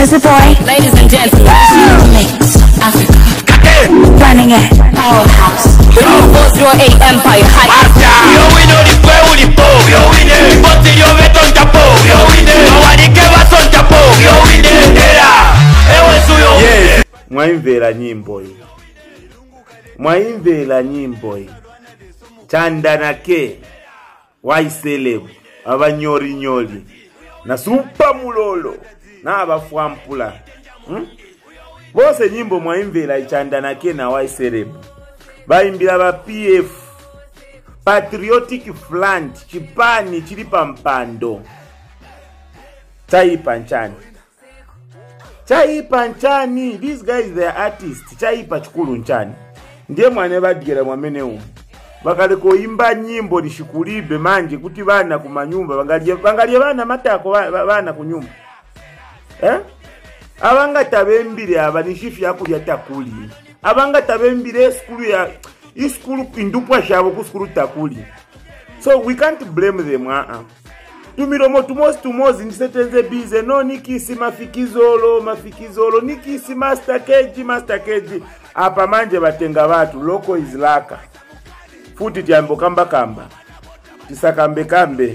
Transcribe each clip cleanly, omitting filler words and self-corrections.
Jersey boy. Ladies and gentlemen, mix Africa. Running it. Powerhouse. 408 Empire High. Yo wino di kwe ulipo. Yo wine. Boti yo veton chapo. Yo wine. Mawani keva son chapo. Yo wine. Era. Ewe suyo. Yes. Mwaimvera nyimbo hii. Mwaimvera nyimbo hii. Chandanake. Waiselebu. Abanyori nyori. Na super mulolo. Na abafwampula. Bose nyimbo mwaimvera Chandanake na Waiselebu. Baimbira ba PF. Patriotic Front. Chipani chilipa mpando. Chaipa nchani. Chaipa nchani. These guys they are artists. Chaipa chikulu nchani. Ndiye mwane badigera mwamene umu. Bakale ko imba nyimbo lishikulibe manje kuti bana kumanyumba bangalie bana matako bana kunyumba. Abanga tabembire abanishifi yakulya takuli. Abanga tabembire skulu ya iskulu indupwa shabo ku skulu takuli. So we can't blame them. Tumiromo tumozi ndisetenze bize no nikisi mafikizolo nikisi master keji apa manje batenga watu loko izlaka futi tiambo kamba tisakambe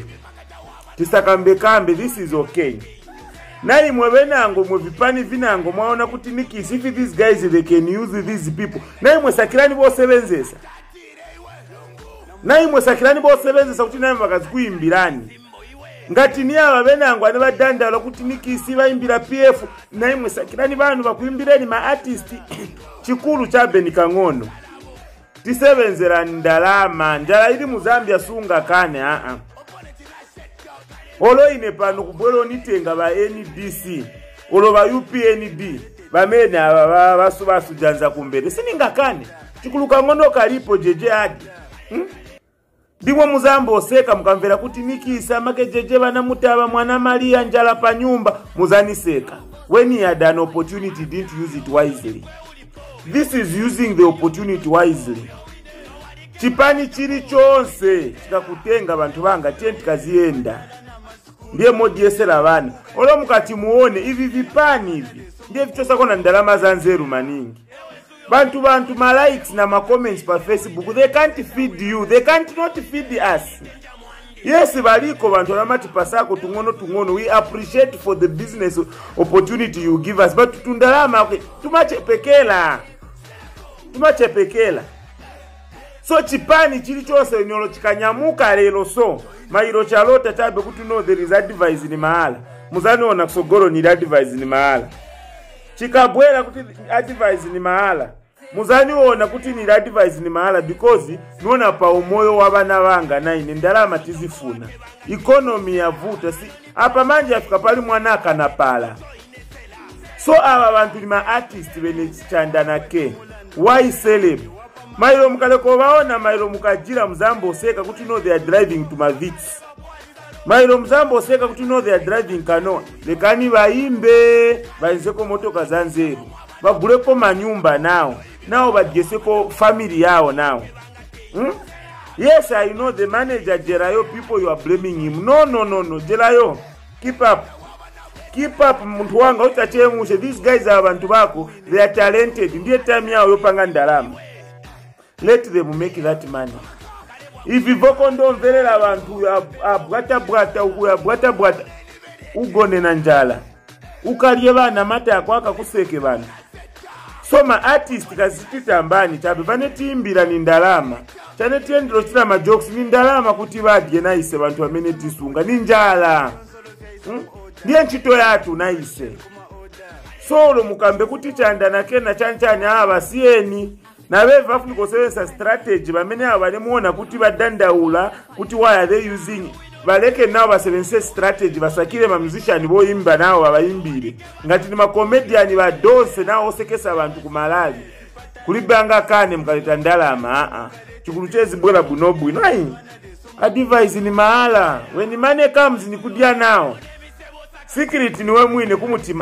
kambe this is okay. Nai mwebenango mwevipani vinango mwaona kuti nikisi if these guys they can use these people nai mwesakirani bose benzesa kuti nai makazikuimbirani ngati ni aba benango ane badandala kuti nikisi baimbira PF nai mwesakirani banu bakuimbireni ma artist chikulu cha Benikang'ono tisebenzera ndalama njala ili mu Zambia sunga kane olo ine pano kubwelo nitenga ba NDC olo ba UPND bamene aba basu janza kumbere sininga kane chikulu Kang'ono kalipo jeje adi ndimwe muzambo oseka mkamvera kuti nikisa make jeje bana mutaba mwana Maria njala pa nyumba muzaniseka when he had an opportunity didn't use it wisely. This is using the opportunity wisely. Chipani chiri chonse chikakutenga bantu banga tenti kazienda. Ndiye modi yesera bana. Olo mukati muone hivi vipani hivi. Ndiye vichosa kona ndalama za nzeru maningi. Bantu ma likes na ma comments pa Facebook they can't feed you. They can't not feed us. Yes, baliko bantu ramati pasako tungono we appreciate for the business opportunity you give us but tundalama okay tumachepekela so chipani chili chose nyolo chikanyamuka lelo so mairo chalota tabe kuti no there is advice ni mahala muzaniona kusogoro ni advice ni mahala chikabwera kuti advice ni mahala muzaniona kuti ni advice ni mahala because niona pa umoyo wabana banga naine ndalama tizifuna economy yavuta si apa manje afika pali mwanaka na pala so aba bantu ni ma artist bene Chandanake Waiselebu mailo mkaleko baona mailo mukajira mzambo oseka kuti no they are driving to Mavits mailo mzambo oseka kuti no they are driving Kano lekani baimbe baizeko motoka zanzeru baguleko manyumba nao bajeseko family yao nao Yes, I know the manager Jerayo people you are blaming him. No. Jerayo, keep up muntu wanga utachemushe. These guys are abantu bako. They are talented. Ndiye time yao yopanga ndalama. Let them make that money. If you vokondo mvelela abantu abwata ugone na njala. Ukalye bana mata yakwaka kuseke bana. So ma artist kazititambani tabe banetimbira ni ndalama. Chane tiendro china ma jokes ni ndalama kuti badye naise bantu bamene tisunga ni njala. Ndiye nchito yatu naise. Solo mukambe kuti Chandanake na chanchani abasieni na beva afuni kosebenza strategy bamene abale muona kuti badandaula kuti why are they using baleke nao basebenze strategy basakire ma musician boyimba nao abayimbire ngati ni ma comedian ba dose nao osekesa abantu ku Malawi kulibanga kane mkaleta ndalama chikulu chezi bwela bunobu nai advice ni mahala when money comes ni kudia nao secret ni we mwine kumutima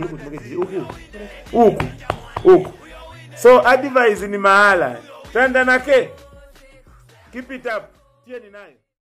uku so advice ni mahala Chandanake keep it up tieni nayo.